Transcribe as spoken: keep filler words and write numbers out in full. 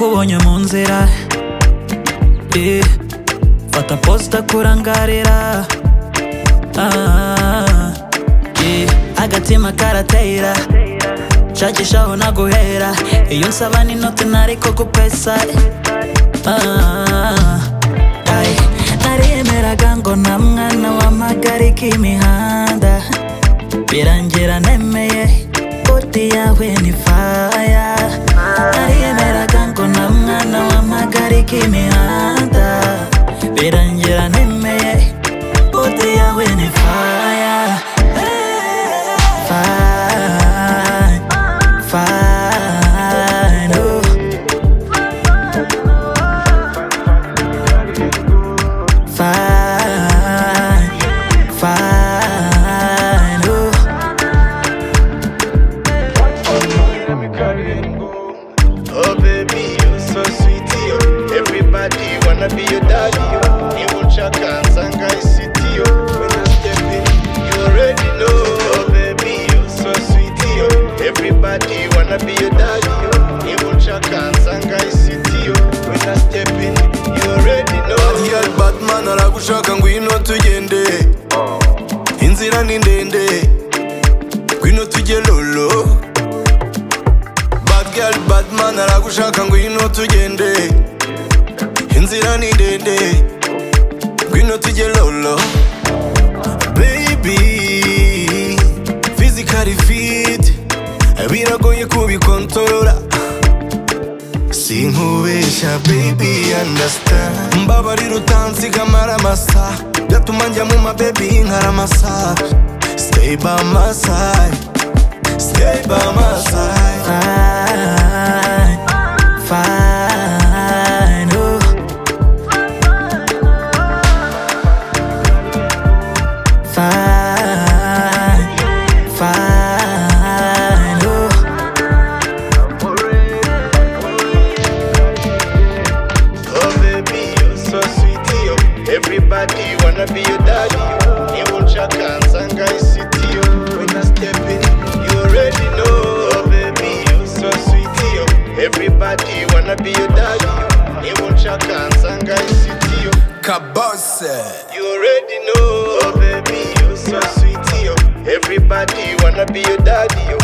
nakubonye mu nzira, yeah. Fata posta kurangarira, ah, yeah. Agatima karatera, shakishaho naguhera. Iyo nsaba n'inoti nariko gupesa, ah, ay. Nariyemeraga ngo nta mwana w'amagarika imihanda, birangira nemeye body yawe ni fire. Nariyemeraga ngo nta mwana w'amagarika imihanda, birangira nemeye body yawe ni fire. Fine, fine, oh. Fine, fine, oh. Oh baby, you so sweet, yo. Everybody wanna be your daddy, yo. You won't check and sanga city, yo. When I step in, you already know. Oh baby, you so sweet, yo. Everybody wanna be your daddy, yo. You won't check and sanga city, yo. When I step in, you already know. Bad Batman aragushaka ngwino tugende, inzira ni ndende, ngwino tujye lolo. Bad girl Batman aragushaka ngwino tugende, inzira ni ndende, ngwino tujye lolo. Baby, physically fit, biragoye kubikontorora. Sinkubesha baby understand, mbabarira utansiga maramasa, gatuma njya mu ma baby nkaramasa. Stay by my side, stay by my side. Fine, fine, oh. Fine, fine, oh. Oh baby, you so sweet, yo. Everybody wanna be your daddy, yo. You won't check and sanga city, yo. When I step in, you already know. Oh baby, you so sweet, yo. Everybody wanna be your daddy, yo. You won't check and sanga city, yo. Kabose. You already know. Oh baby, you so sweet, yo. Everybody wanna be your daddy, yo.